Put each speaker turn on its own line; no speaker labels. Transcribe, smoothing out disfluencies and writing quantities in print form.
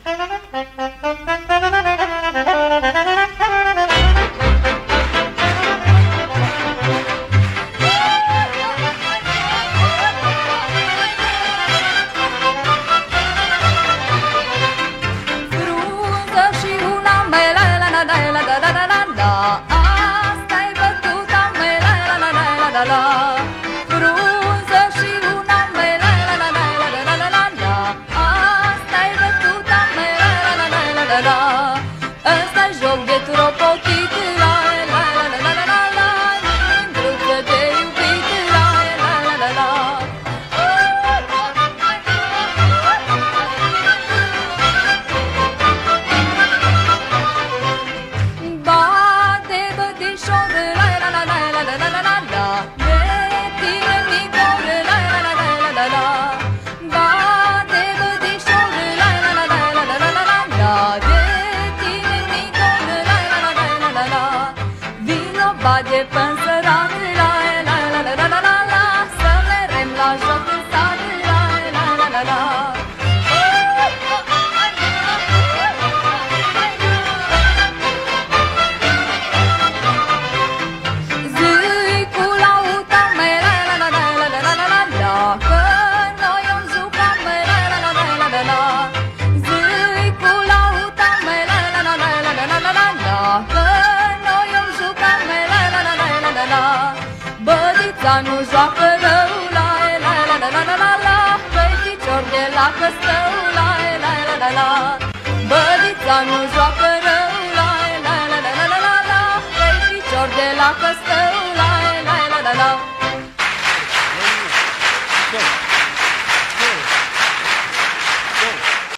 Bage până sărat, la la la la la la la la, să merem la joc în sat, la la la la la. Zi cu lauta mea, la la la la la la la la la, că noi am jucat mea, la la la la la la. Zi cu lauta mea, la la la la la la la la, că noi am jucat mea. Bădița nu joacă rău, la la la la la la la la, pe-i picior de la căstău, la la la la la. Bădița nu joacă rău, la la la la la la la, pe-i picior de la căstău.